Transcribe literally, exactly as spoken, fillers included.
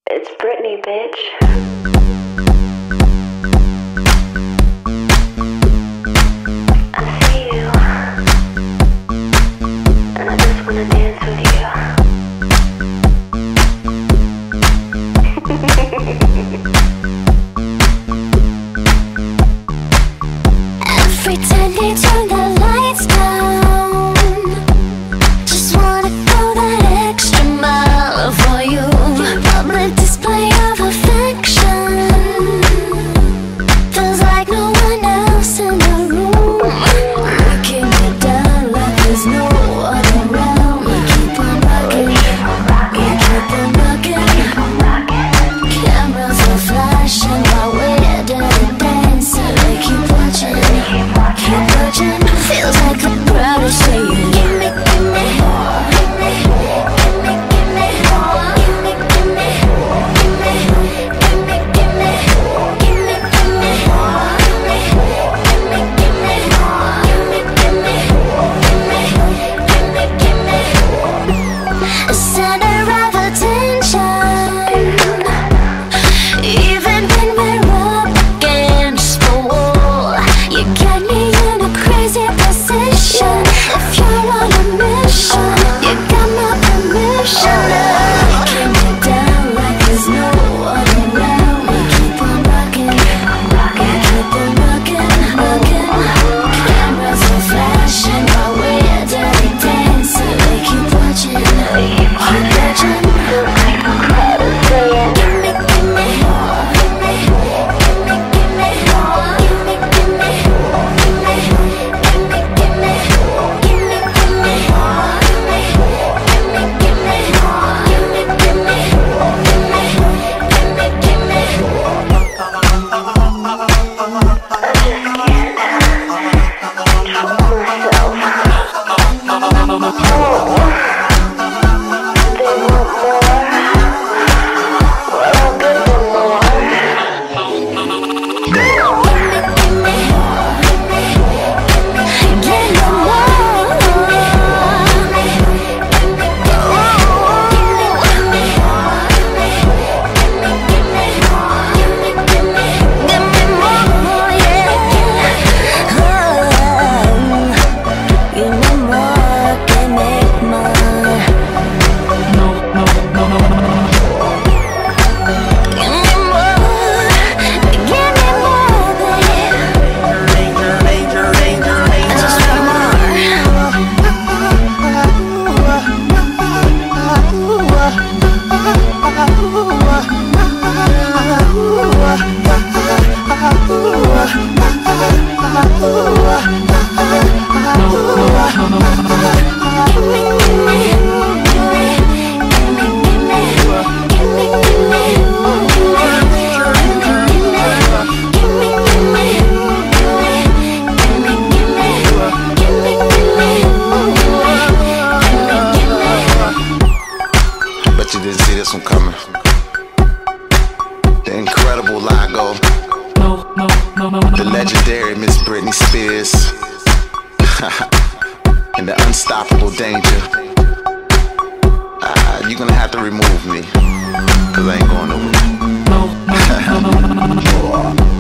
It's Britney, bitch. I see you, and I just wanna dance with you. Every time they turn the lights down, just wanna go that extra mile for you. Public display of affection, feels like no one else in the room. Breaking it down like there's no one around. We keep on rocking, we keep on rocking. Cameras are flashing while we're dirty dancing. We keep watching, keep watching. Feels like the crowd is saying, gimme, gimme, gimme, gimme, gimme, gimme, gimme, gimme, gimme, gimme, gimme, gimme, gimme, gimme, gimme, gimme, gimme. A center of attention, even when we're up against the wall. You get me in a crazy position. If you're on a mission, you got my permission. Breaking me down like there's no one around. We keep on rocking, we keep on rocking, rocking. Cameras are flashing while we're dirty dancing. We keep watching, keep watching. Crowd is saying, gimme, gimme, gimme, gimme, gimme, gimme, gimme, gimme, gimme, gimme, gimme, gimme, gimme, gimme, gimme, gimme, gimme, gimme. Bet you didn't see this one coming. The incredible Lago, the legendary Miss Britney Spears, and the unstoppable Danger. Ah, you're gonna have to remove me, cause I ain't going nowhere.